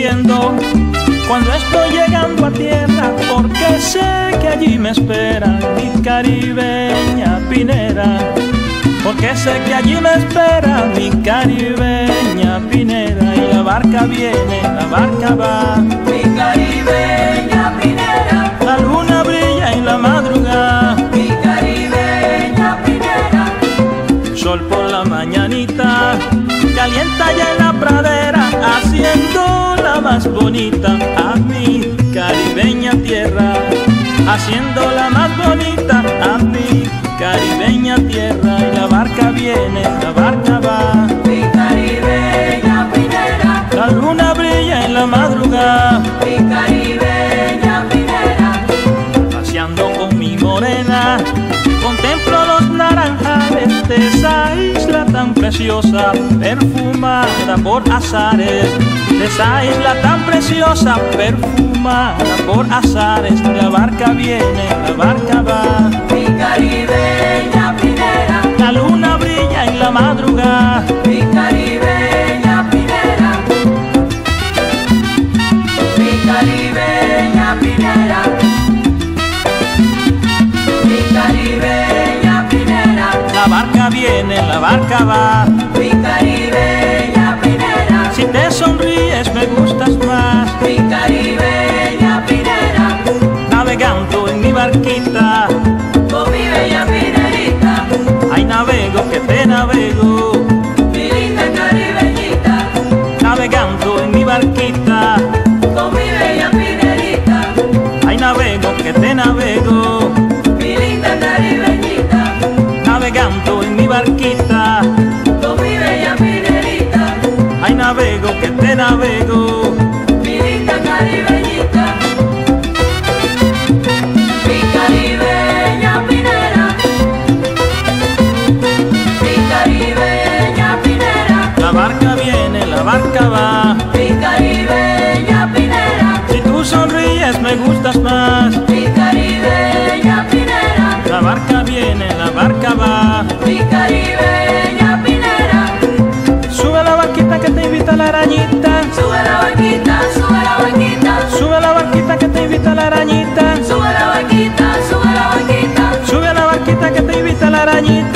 sonriendo cuando estoy llegando a tierra, porque sé que allí me espera mi caribeña pinera. Porque sé que allí me espera mi caribeña pinera. Y la barca viene, la barca va, mi caribeña pinera. la luna brilla en la madrugada, Mi caribeña pinera. el sol por la mañanita calienta ya en la pradera, haciéndola más bonita a mi caribeña tierra, haciéndola más bonita a mi caribeña tierra. Y la barca viene, la barca va, Mi caribeña pinera. la luna brilla en la madrugada, Mi caribeña pinera. paseando con mi morena, contemplo los naranjales de esa isla tan preciosa, perfumada por azares, de esa isla tan preciosa, perfumada por azares. La barca viene, la barca va, Mi caribeña pinera. la luna brilla en la madrugada, Mi caribeña pinera. Mi caribeña pinera. Mi caribeña pinera. la barca viene, la barca va. Mi caribeña pinera. Si te sonríes me gustas más, Mi caribeña pinera. navegando en mi barquita. Con mi bella pinerita. Ay, navego que te navego, Mi linda caribeñita. navegando en mi barquita. Con mi bella pinerita. Ay, navego que te navego, Mi linda caribeñita. navegando en mi barquita. Con mi bella pinerita. Ay, navego que te navego, Mi linda caribeñita. Mi caribeña pinera. Mi caribeña pinera. la barca viene, la barca va. Mi caribeña pinera. Si tú sonríes me gustas más, Mi caribeña pinera. la barca viene, la barca va. Mi caribeña pinera. Sube la barquita que te invita la arañita, Sube la barquita, sube la barquita. sube la barquita que te invita la arañita, Sube la barquita, sube la barquita. sube la barquita que te invita la arañita.